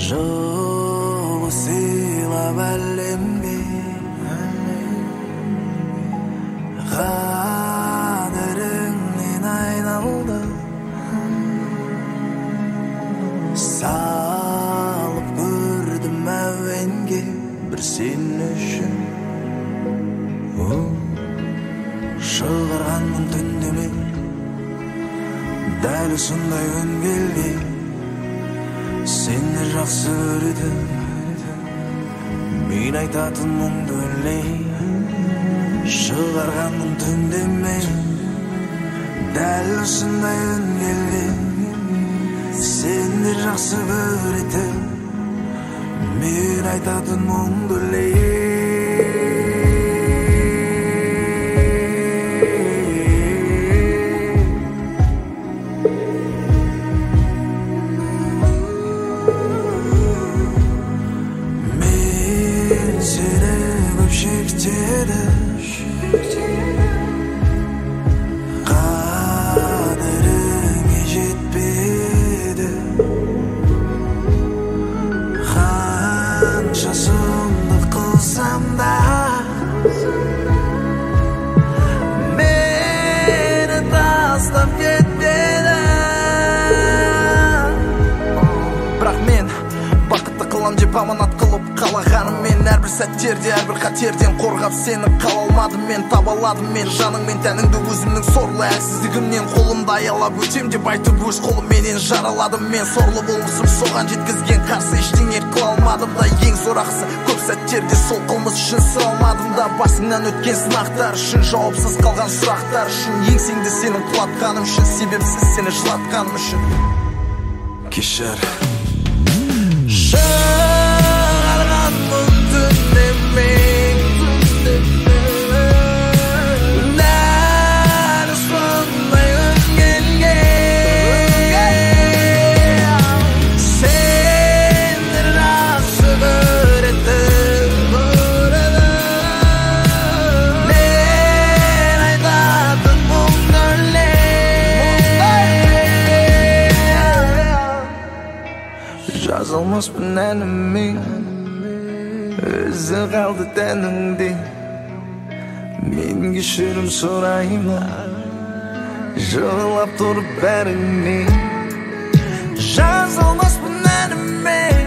Жылы сыйлап әлемге қадіріңнен айналды, салып көрдім әуенге бір сен үшін. Шығарғанмын түндеме дәл осындай күн келген, сені жақсы көреді мен айтатын мұңды өлең. Шығарғанмын түндеме дәл осындай күн келген, сені жақсы көреді мен айтатын мұңды өлең. Seni көп шектеді, қадіріңе жетпеді, қанша сұмдық қылсам да мені тастап кетпеді. Бірақ мен бақытты қылам деп аманат қылып қалағаныммен, әрбір сәттерде әрбір қатерден қорғап сені қала алмадым мен, таба аладым мен жаныңмен тәніңді өзімнің сорлы әлсіздігімнен. Қолымды аялап өтем деп айтып өз қолымменен жараладым мен. Сорлы болмысым соған жеткізген, қарсы ештеңе қыла алмадым да. Ең зор ақысы көп сәттерде сол қылмыс үшін сұралмадым да. Басыңнан өткен сынақтар үшін, жауапсыз қалған сұрақтар үшін, еңсеңді сенің құлатқаным үшін, себепсіз сені жылатқаным үшін кешір. Жазылмаспын әніме, өзі қалды тәніңде. Мен кешірім сұраймын, жылап тұрып бәріңе. Жазылмаспын әніме,